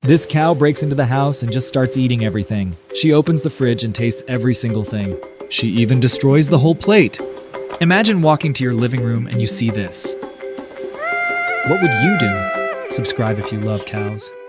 This cow breaks into the house and just starts eating everything. She opens the fridge and tastes every single thing. She even destroys the whole plate. Imagine walking to your living room and you see this. What would you do? Subscribe if you love cows.